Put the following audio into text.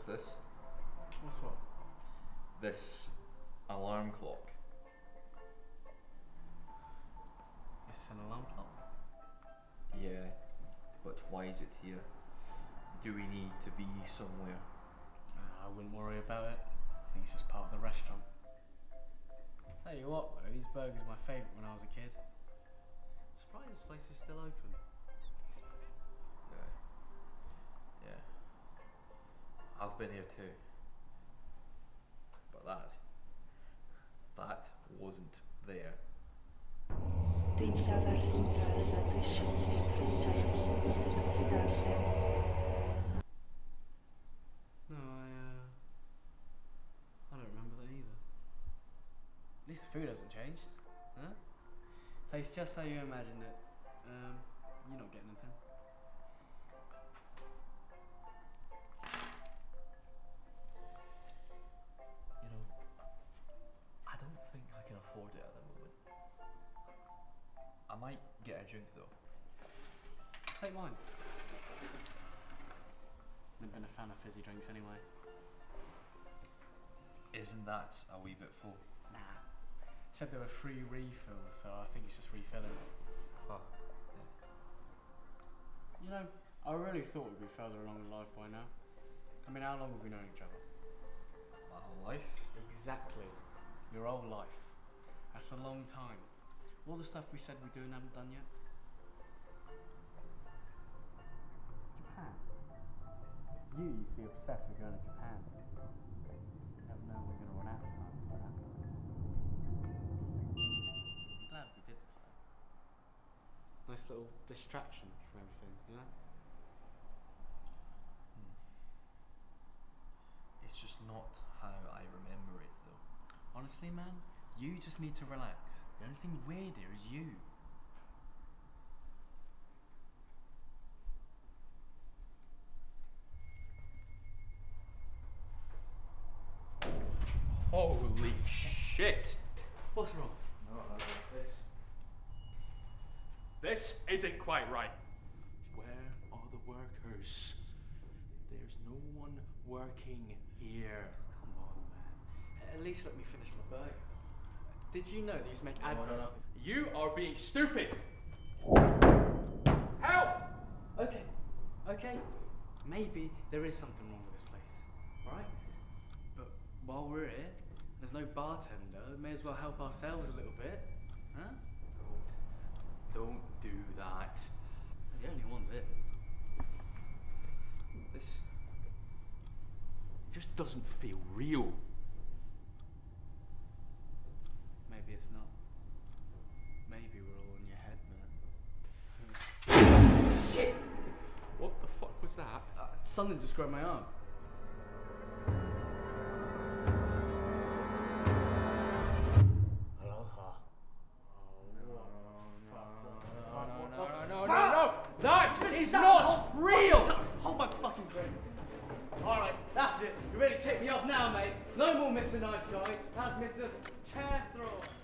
this? What's what? This alarm clock. It's an alarm clock? Yeah, but why is it here? Do we need to be somewhere? I wouldn't worry about it. I think it's just part of the restaurant. Tell you what though, these burgers were my favourite when I was a kid. Surprised this place is still open. Yeah. I've been here too. But that wasn't there. No, I don't remember that either. At least the food hasn't changed, huh? Tastes just how you imagined it. You're not getting anything. You know, I don't think I can afford it at the moment. I might get a drink though. Take mine. Never been a fan of fizzy drinks anyway. Isn't that a wee bit full? Nah. Said there were free refills, so I think it's just refilling. Oh, yeah. You know, I really thought we'd be further along in life by now. I mean, how long have we known each other? My whole life? Exactly. Your whole life. That's a long time. All the stuff we said we'd do and haven't done yet. Japan. You used to be obsessed with going to Japan. You never know we're going to run out of time for that. I'm glad we did this though. Nice little distraction from everything, you know? It's just not how I remember it though. Honestly, man, you just need to relax. The only thing weird here is you. Holy shit! What's wrong? No, This isn't quite right. Where are the workers? There's no one working here. Come on, man. At least let me finish my burger. Did you know these make adverts? You are being stupid. Help! Okay. Maybe there is something wrong with this place, right? But while we're here, there's no bartender. May as well help ourselves a little bit, huh? Don't do that. The only one's it. This just doesn't feel real. Maybe it's not. Maybe we're all in your head, man. Shit! What the fuck was that? Something just grabbed my arm. No! That is not real! Hold my fucking drink. Alright, that's it. You ready to take me off now, mate? No more Mr. Nice Guy. That's Mr. Chair Thrower.